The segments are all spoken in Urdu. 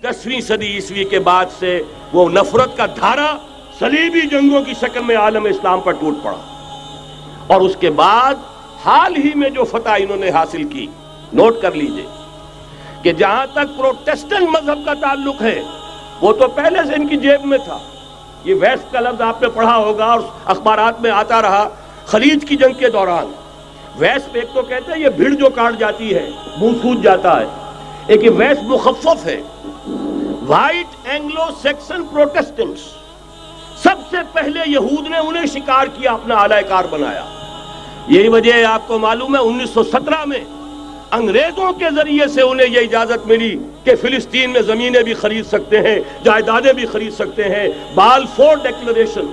10वीं सदी ईस्वी के बाद से वो नफरत का धारा सलीबी जंगों की शक्ल में आलम इस्लाम पर टूट पड़ा। और उसके बाद हाल ही में जो फतह इन्होंने हासिल की, नोट कर लीजिए कि जहां तक प्रोटेस्टेंट मजहब का ताल्लुक है वो तो पहले से इनकी जेब में था। ये वेस्ट का लफ्ज आपने पढ़ा होगा और अखबारात में आता रहा खलीज की जंग के दौरान। वेस्ट एक तो कहते हैं ये भीड़ जो काट जाती है, मुंह सूज जाता है, एक ये वेस्ट मुखफ़फ़ है। व्हाइट एंग्लो सेक्सन प्रोटेस्टेंट्स, सबसे पहले यहूद ने उन्हें शिकार किया, अपना आलाकार बनाया। यही वजह है, आपको मालूम है 1917 में अंग्रेजों के जरिए से उन्हें यह इजाजत मिली कि फिलिस्तीन में जमीनें भी खरीद सकते हैं, जायदादें भी खरीद सकते हैं। बालफोर डिक्लेरेशन,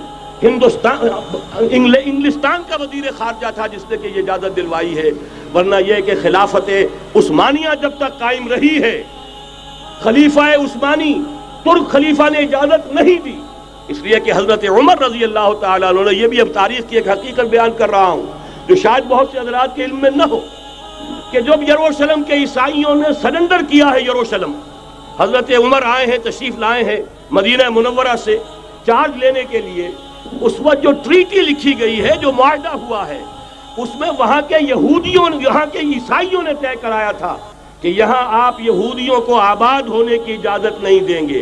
इंग्लिस्तान का वजीर खारजा था जिसने कि ये इजाजत दिलवाई है। वरना यह कि खिलाफत उस्मानिया जब तक कायम रही है, खलीफा उस्मानी तुर्क खलीफा ने इजाजत नहीं दी, इसलिए कि हजरत उमर रजी अल्लाह ताला अन्हु, ये भी अब तारीख की एक हकीकत बयान कर रहा हूं जो शायद बहुत से हजरात के इल्म में न हो, कि जब यरूशलेम के ईसाइयों ने सरेंडर किया है यरूशलेम, हजरत उमर आए हैं, तशरीफ लाए हैं मदीना मुनव्वरा से चार्ज लेने के लिए। उस वक्त जो ट्रीटी लिखी गई है, जो मुआहदा हुआ है, उसमें वहां के यहूदियों, यहाँ के ईसाइयों ने तय कराया था कि यहाँ आप यहूदियों को आबाद होने की इजाजत नहीं देंगे।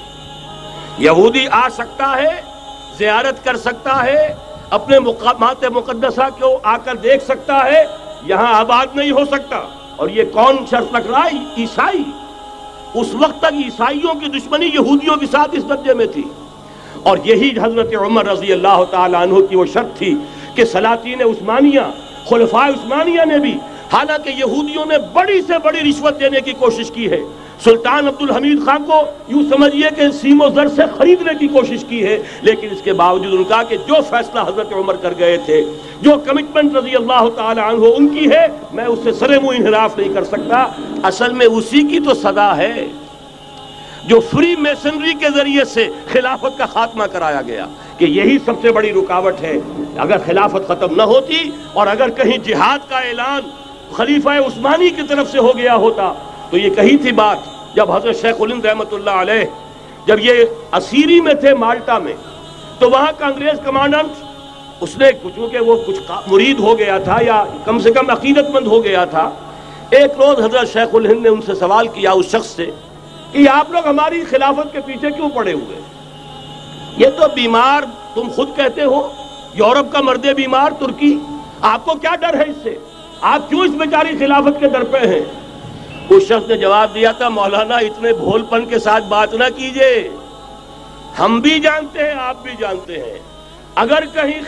यहूदी आ सकता है, ज़ियारत कर सकता है, अपने मकामात मुक़द्दसा को आकर देख सकता है, यहाँ आबाद नहीं हो सकता। और ये कौन शर्त रख रहा है? ईसाई। उस वक्त तक ईसाइयों की दुश्मनी यहूदियों के साथ इस दर्जे में थी। और यही हजरत उमर रजी अल्लाह ताला अन्हु की वो शर्त थी कि सलातीन उस्मानिया, खुलफाए उस्मानिया ने भी, हालांकि यहूदियों ने बड़ी से बड़ी रिश्वत देने की कोशिश की है, सुल्तान अब्दुल हमीद खान को यूं समझिए कि सीमो जर से खरीदने की कोशिश की है, लेकिन इसके बावजूद उनका कि जो फैसला हजरत उमर कर गए थे, जो कमिटमेंट रजी अल्लाह ताला अन्हु उनकी है, मैं उससे सरे मुंह इनहराफ नहीं कर सकता। असल में उसी की तो सदा है जो फ्री मेसनरी के जरिए से खिलाफत का खात्मा कराया गया, कि यही सबसे बड़ी रुकावट है। अगर खिलाफत खत्म न होती और अगर कहीं जिहाद का ऐलान खलीफा उस्मानी की तरफ से हो गया होता, तो ये कही थी बात जब हजरत शेखुल हिंद रहमतुल्लाह अलैह जब ये असीरी में थे माल्टा में, तो वहां का अंग्रेज कमांडेंट उसने चूंकि वो कुछ मुरीद हो गया था या कम से कम अकीदतमंद हो गया था, एक रोज हजरत शेखुल हिंद ने उनसे सवाल किया उस शख्स से कि आप लोग हमारी खिलाफत के पीछे क्यों पड़े हुए? ये तो बीमार, तुम खुद कहते हो, यूरोप का मर्दे बीमार तुर्की, आपको क्या डर है इससे? आप क्यों इस बेचारी खिलाफत के दर पे हैं? उस शख्स ने जवाब दिया था, मौलाना इतने भोलपन के साथ बात ना कीजिए, हम भी जानते हैं, आप भी जानते हैं, अगर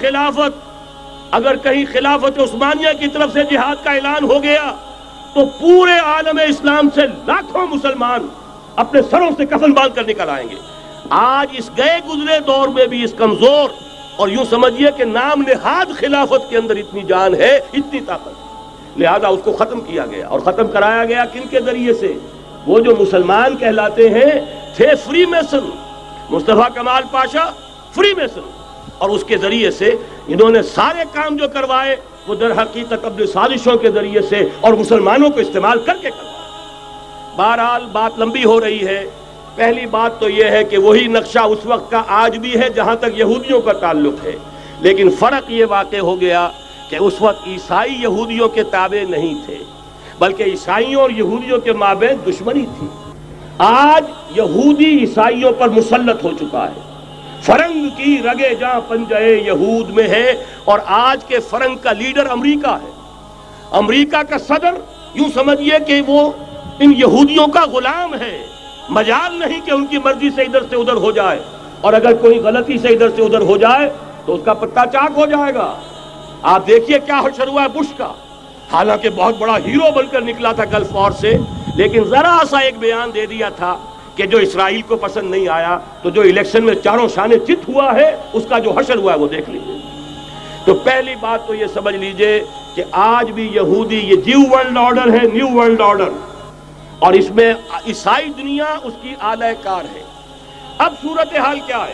कहीं खिलाफत उस्मानिया की तरफ से जिहाद का ऐलान हो गया तो पूरे आलम इस्लाम से लाखों मुसलमान अपने सरों से कफन बांध कर निकल आएंगे। आज इस गए गुजरे दौर में भी इस कमजोर और यूं समझिए कि नाम निहाद खिलाफत के अंदर इतनी जान है, इतनी ताकत, लिहाजा उसको खत्म किया गया। और खत्म कराया गया किन के जरिए से? वो जो मुसलमान कहलाते हैं थे फ्री मेसन, मुस्तफा कमाल पाशा फ्री मेसन, और उसके जरिए से इन्होंने सारे काम जो करवाए वो दर हकीकत अपनी साजिशों के जरिए से और मुसलमानों को इस्तेमाल करके करवाए। बहरहाल बात लंबी हो रही है। पहली बात तो यह है कि वही नक्शा उस वक्त का आज भी है जहां तक यहूदियों का ताल्लुक है, लेकिन फर्क ये वाक़ हो गया कि उस वक्त ईसाई यहूदियों के ताबे नहीं थे, बल्कि ईसाइयों और यहूदियों के माबैन दुश्मनी थी। आज यहूदी ईसाइयों पर मुसल्लत हो चुका है। फरंग की रगे जहां पंजे यहूद में है, और आज के फरंग का लीडर अमेरिका है। अमेरिका का सदर यूं समझिए कि वो इन यहूदियों का गुलाम है। मजाल नहीं कि उनकी मर्जी से इधर से उधर हो जाए, और अगर कोई गलती से इधर से उधर हो जाए तो उसका पत्ता चाक हो जाएगा। आप देखिए क्या हशर हुआ है बुश का, हालांकि बहुत बड़ा हीरो बनकर निकला था गल्फ वॉर से, लेकिन जरा सा एक बयान दे दिया था कि जो इसराइल को पसंद नहीं आया, तो जो इलेक्शन में चारों शाने चित हुआ है उसका जो हशर हुआ है वो देख लीजिए। तो पहली बात तो ये समझ लीजिए कि आज भी यहूदी, ये न्यू वर्ल्ड ऑर्डर है, न्यू वर्ल्ड ऑर्डर, और इसमें ईसाई दुनिया उसकी आलाकार है। अब सूरत हाल क्या है?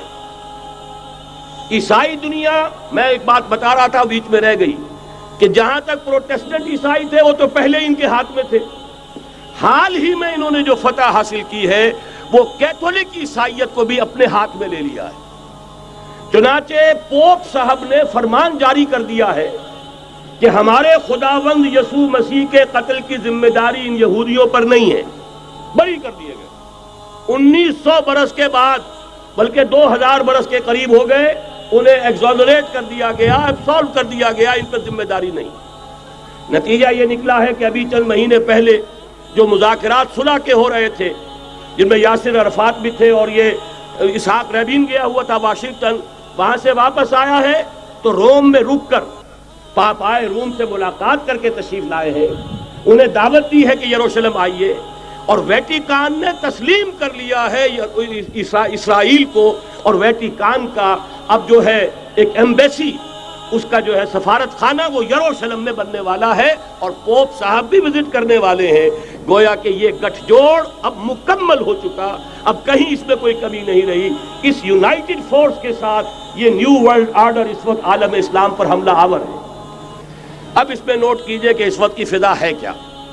ईसाई दुनिया, मैं एक बात बता रहा था बीच में रह गई, कि जहां तक प्रोटेस्टेंट ईसाई थे वो तो पहले इनके हाथ में थे। हाल ही में इन्होंने जो फतह हासिल की है وہ کیتھولک عیسائیت کو بھی اپنے ہاتھ میں لے لیا ہے۔ چنانچہ پوپ صاحب نے فرمان جاری کر دیا ہے کہ ہمارے خداوند یسوع مسیح کے قتل کی ذمہ داری ان یہودیوں پر نہیں ہے، بری کر دیے گئے۔ 1900 برس کے بعد، بلکہ 2000 برس کے قریب ہو گئے، انہیں ایگزونریٹ کر دیا گیا، ایبسولو کر دیا گیا، ان پر ذمہ داری نہیں۔ نتیجہ یہ نکلا ہے کہ ابھی چند مہینے پہلے جو مذاکرات صلح کے ہو رہے تھے، جن میں یاسر عرفات بھی تھے اور یہ اسحاق رابین گیا ہوا تھا واشنگٹن، وہاں سے واپس آیا ہے تو روم میں رک کر پاپائے روم سے ملاقات کر کے تشریف لائے ہیں، انہیں دعوت دی ہے کہ یروشلم آئیے، اور ویٹیکان نے تسلیم کر لیا ہے اسرائیل کو، اور ویٹیکان کا اب جو ہے ایک ایمبیسی، اس کا جو ہے سفارت خانہ وہ یروشلم میں بننے والا ہے، اور پوپ صاحب بھی وزٹ کرنے والے ہیں۔ گویا کہ یہ گٹھ جوڑ اب مکمل ہو چکا، اب کہیں اس میں کوئی کمی نہیں رہی۔ اس یونائٹڈ فورس کے ساتھ یہ نیو ورلڈ آرڈر اس وقت عالم اسلام پر حملہ آور ہے۔ اب اس میں نوٹ کیجئے کہ اس وقت کی فضا ہے کیا۔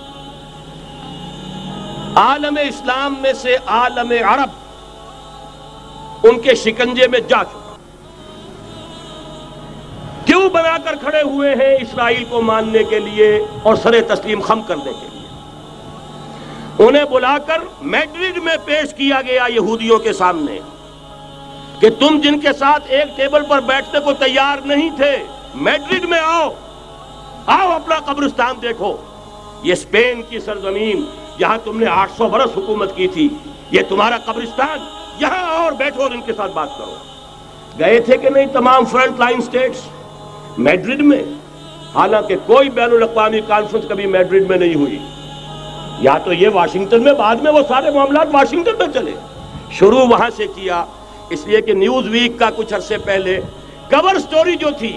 عالم اسلام میں سے عالم عرب ان کے شکنجے میں جا چکا، کیوں بنا کر کھڑے ہوئے ہیں اسرائیل کو ماننے کے لیے اور سر تسلیم خم کرنے کے لیے۔ انہیں بلا کر میڈرڈ میں پیش کیا گیا یہودیوں کے سامنے کہ تم جن کے ساتھ ایک ٹیبل پر بیٹھنے کو تیار نہیں تھے، میڈرڈ میں آؤ، آؤ اپنا قبرستان دیکھو، یہ اسپین کی سرزمین جہاں تم نے 800 برس حکومت کی تھی، یہ تمہارا قبرستان، یہاں آؤ اور بیٹھو اور ان کے ساتھ بات کرو۔ گئے تھے کہ نہیں تمام فرنٹ لائن سٹیٹس میڈرڈ میں؟ حالانکہ کوئی بین الاقوامی کانفرنس کبھی میڈرڈ میں نہیں ہوئی، یا تو یہ واشنگٹن میں، بعد میں وہ سارے معاملات واشنگٹن میں چلے، شروع وہاں سے کیا۔ اس لیے کہ نیوز ویک کا کچھ عرصے پہلے کور سٹوری جو تھی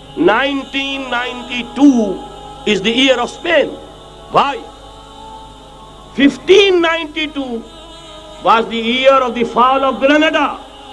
1992 is the year of Spain. Why? 1592 was the year of the fall of Granada.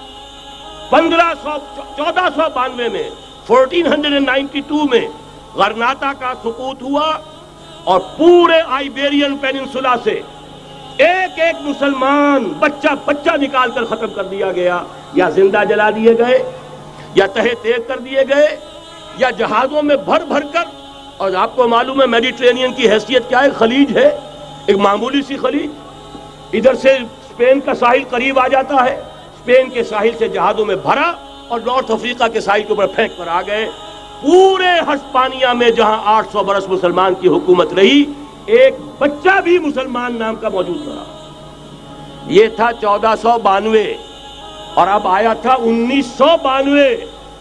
1492 میں 1492 میں غرناطہ کا سقوط ہوا، اور پورے آئیبیرین پیننسولا سے ایک ایک مسلمان بچہ بچہ نکال کر ختم کر دیا گیا، یا زندہ جلا دیے گئے، یا تہہ تیغ کر دیے گئے، یا جہازوں میں بھر بھر کر۔ اور آپ کو معلوم ہے میڈیٹرینین کی حیثیت کیا ہے، خلیج ہے، ایک معمولی سی خلیج، ادھر سے اسپین کا ساحل قریب آ جاتا ہے، اسپین کے ساحل سے جہازوں میں بھرا اور نارتھ افریقہ کے ساحل کے اوپر پھینک کر آ گئے۔ پورے ہسپانیہ میں جہاں 800 برس مسلمان کی حکومت رہی، ایک بچہ بھی مسلمان نام کا موجود رہا۔ یہ تھا 1492، اور اب آیا تھا 1992۔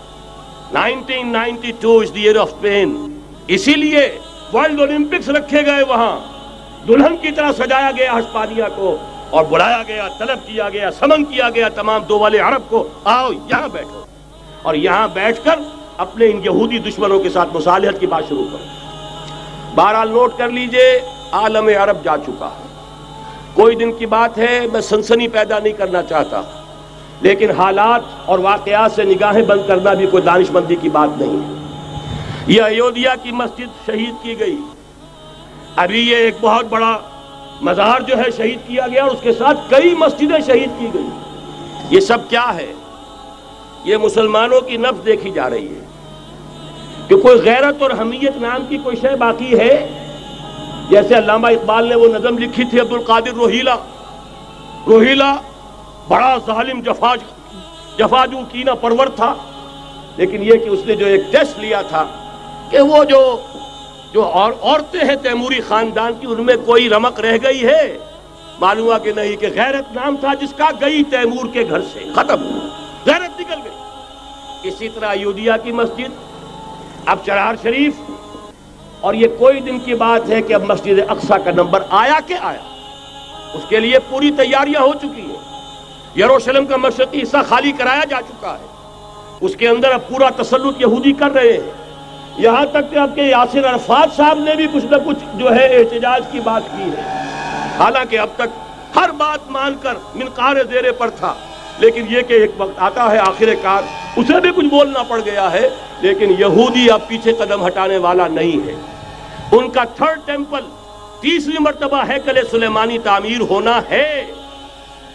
1992 is the year of Spain۔ اسی لیے ورلڈ اولمپکس رکھے گئے، وہاں دلہن کی طرح سجایا گیا ہسپانیہ کو، اور بلایا گیا، طلب کیا گیا، سمن کیا گیا تمام دول عرب کو، آؤ یہاں بیٹھو، اور یہاں بیٹھ کر اپنے ان یہودی دشمنوں کے ساتھ مصالحت کی بات شروع کرو۔ بہرحال نوٹ کر لیجئے، عالم عرب جا چکا ہے۔ کوئی دن کی بات ہے، میں سنسنی پیدا نہیں کرنا چاہتا، لیکن حالات اور واقعات سے نگاہیں بند کرنا بھی کوئی دانش مندی کی بات نہیں ہے۔ یہ ایودھیا کی مسجد شہید کی گئی، ابھی یہ ایک بہت بڑا مزار جو ہے شہید کیا گیا، اور اس کے ساتھ کئی مسجدیں شہید کی گئی۔ یہ سب کیا ہے؟ یہ مسلمانوں کی نفس دیکھی جا رہی ہے کہ کوئی غیرت اور حمیت نام کی کوئی شے باقی ہے؟ جیسے علامہ اقبال نے وہ نظم لکھی تھی، عبد القادر روہیلا بڑا ظالم جفاجو کینہ پرور تھا، لیکن یہ کہ اس نے جو ایک ٹیسٹ لیا تھا کہ وہ جو عورتیں ہیں تیموری خاندان کی، ان میں کوئی رمق رہ گئی ہے؟ معلوم ہوا کہ نہیں، کہ غیرت نام تھا جس کا گئی تیمور کے گھر سے، ختم، غیرت نکل گئی۔ اسی طرح ایودھیا کی مسجد، اب چرار شریف، اور یہ کوئی دن کی بات ہے کہ اب مسجد اقصیٰ کا نمبر آیا کہ آیا، اس کے لیے پوری تیاریاں ہو چکی ہیں۔ یروشلم کا مشرقی حصہ خالی کرایا جا چکا ہے، اس کے اندر اب پورا تسلط یہودی کر رہے ہیں، یہاں تک کہ اب کہ یاسر عرفات صاحب نے بھی کچھ نہ کچھ جو ہے احتجاج کی بات کی ہے، حالانکہ اب تک ہر بات مان کر منقار زیر پر تھا، لیکن یہ کہ ایک وقت آتا ہے آخر کار اسے بھی کچھ بولنا پڑ گیا ہے۔ لیکن یہودی اب پیچھے قدم ہٹانے والا نہیں ہے۔ ان کا تھرڈ ٹیمپل، تیسری مرتبہ ہیکل سلیمانی تعمیر ہونا ہے،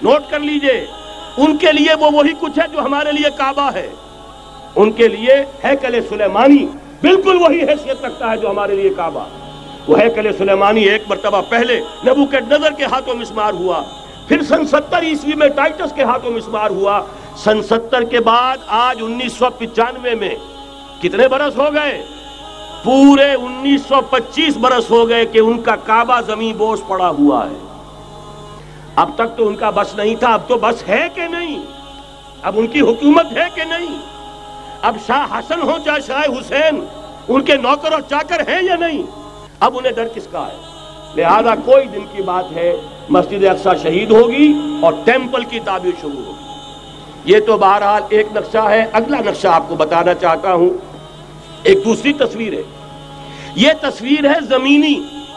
نوٹ کر لیجئے، ان کے لیے وہ وہی کچھ ہے جو ہمارے لیے کعبہ ہے. ان کے لیے ہیکل سلیمانی بالکل وہی حیثیت رکھتا ہے جو ہمارے لیے کعبہ. وہ ہیکل سلیمانی ایک مرتبہ پہلے نبوکدنضر کے ہاتھوں مسمار ہوا، پھر سن 70 عیسوی میں ٹائٹس کے ہاتھوں مسمار ہوا. سن 70 کے بعد آج 1995 میں کتنے برس ہو گئے؟ پورے 1925 برس ہو گئے کہ ان کا کعبہ زمین بوس پڑا ہوا ہے. اب تک تو ان کا بس نہیں تھا، اب تو بس ہے کہ نہیں؟ اب ان کی حکومت ہے کہ نہیں؟ اب شاہ حسن ہو چاہے شاہ حسین، ان کے نوکر اور چاکر ہیں یا نہیں؟ اب انہیں ڈر کس کا ہے؟ لہذا کوئی دن کی بات ہے مسجد اقصی شہید ہوگی اور ٹیمپل کی تعمیر شروع ہوگی. یہ تو بہرحال ایک نقشہ ہے. اگلا نقشہ آپ کو بتانا چاہتا ہوں، ایک دوسری تصویر ہے. یہ تصویر ہے زمینی،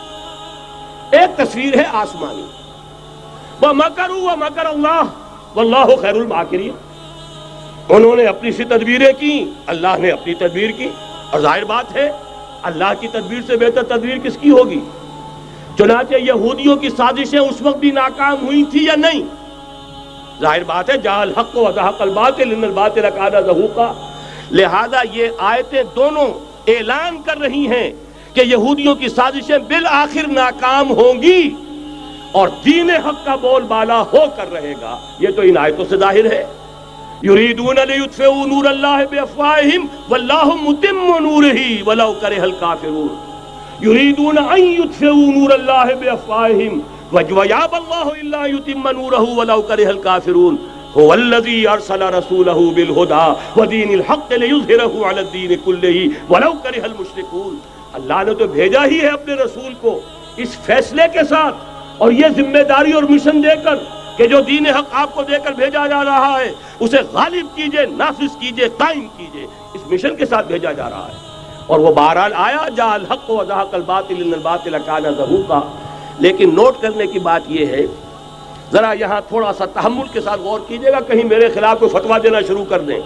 ایک تصویر ہے آسمانی. وَمَكَرُوا وَمَكَرَ اللَّهُ وَاللَّهُ خَيْرُ الْمَاكِرِينَ. انہوں نے اپنی سی تدبیریں کی، اللہ نے اپنی تدبیر کی، اور ظاہر بات ہے اللہ کی تدبیر سے بہتر تدبیر کس کی ہوگی؟ چنانچہ یہودیوں کی سازشیں اس وقت بھی ناکام ہوئی تھی یا نہیں؟ ظاہر بات ہے جاء الحق وزهق الباطل ان الباطل کان زہوقا. لہذا یہ آیتیں دونوں اعلان کر رہی ہیں کہ یہودیوں کی سازشیں بالآخر ناکام ہوں گی اور دین حق کا بول بالا ہو کر رہے گا. یہ تو ان آیتوں سے ظاہر ہے. یریدون لیطفئوا نور اللہ بافواہہم واللہ متم نورہ ولو کرہ الکافرون. یریدون ان یطفئوا نور اللہ بافواہہم ویابى اللہ الا یتم نورہ ولو کرہ الکافرون. هو الذی ارسل رسولہ بالہدى ودین الحق لیظہرہ علی الدین کلہ ولو کرہ المشرکون. اللہ نے تو بھیجا ہی ہے اپنے رسول کو اس فیصلے کے ساتھ اور یہ ذمہ داری اور مشن دے کر کہ جو دین حق آپ کو دے کر بھیجا جا رہا ہے اسے غالب کیجئے، نافذ کیجئے، قائم کیجئے. اس مشن کے ساتھ بھیجا جا رہا ہے. اور وہ بہرحال آیا جاء الحق وزهق الباطل ان الباطل کان زہوقا. لیکن نوٹ کرنے کی بات یہ ہے، ذرا یہاں تھوڑا سا تحمل کے ساتھ غور کیجئے گا، کہیں میرے خلاف کوئی فتویٰ دینا شروع کر دیں.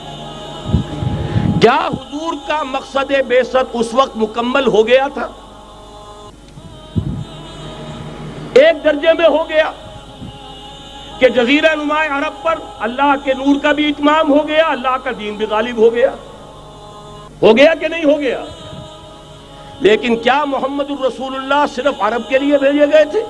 کیا حضور کا مقصد بعثت اس وقت مکمل ہو گیا تھا؟ ایک درجے میں ہو گیا کہ جزیرہ نما عرب پر اللہ کے نور کا بھی اتمام ہو گیا، اللہ کا دین بھی غالب ہو گیا. ہو گیا کہ نہیں ہو گیا؟ لیکن کیا محمد الرسول اللہ صرف عرب کے لیے بھیجے گئے تھے؟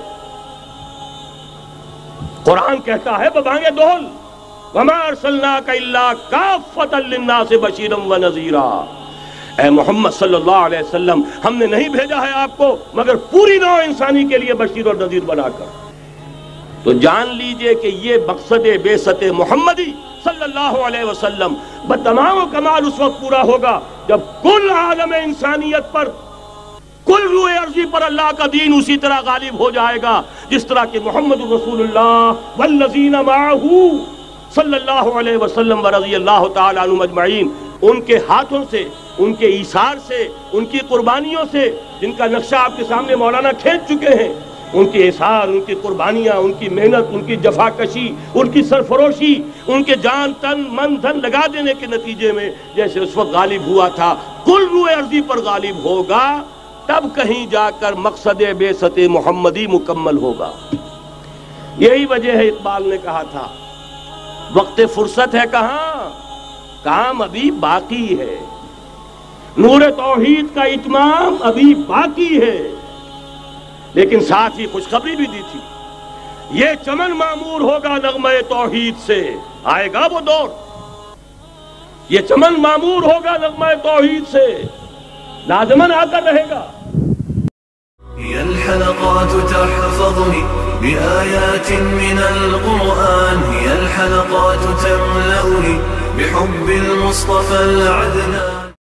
قرآن کہتا ہے ببانگ دہل وما ارسلناک الا کافۃ للناس بشیرا ونذیرا. اے محمد صلی اللہ علیہ وسلم، ہم نے نہیں بھیجا ہے آپ کو مگر پوری نوع انسانی کے لیے بشیر اور نذیر بنا کر. تو جان لیجئے کہ یہ مقصد بعثت محمدی صلی اللہ علیہ وسلم بتمام و کمال اس وقت پورا ہوگا جب کل عالم انسانیت پر، کل روئے ارضی پر اللہ کا دین اسی طرح غالب ہو جائے گا جس طرح کہ محمد رسول اللہ والذین معہ صلی اللہ علیہ وسلم ورضی اللہ تعالی عنہم اجمعین، ان کے ہاتھوں سے، ان کے ایثار سے، ان کی قربانیوں سے، جن کا نقشہ آپ کے سامنے مولانا کھینچ چکے ہیں، ان کے اثار، ان کی قربانیاں، ان کی محنت، ان کی جفاکشی، ان کی سرفروشی، ان کے جان تن من دھن لگا دینے کے نتیجے میں جیسے اس وقت غالب ہوا تھا کل روئے ارضی پر غالب ہوگا، تب کہیں جا کر مقصد بعثت محمدی مکمل ہوگا. یہی وجہ ہے اقبال نے کہا تھا وقت فرصت ہے کہاں، کام ابھی باقی ہے، نور توحید کا اتمام ابھی باقی ہے. لیکن ساتھ ہی خوشخبری بھی دی تھی، یہ چمن معمور ہوگا نغمہ توحید سے. آئے گا وہ دور، یہ چمن معمور ہوگا نغمہ توحید سے، لازماً آ کر رہے گا. هي الحلقات تحفظني بآيات من القرآن، هي الحلقات تملأني بحب المصطفى العدنان.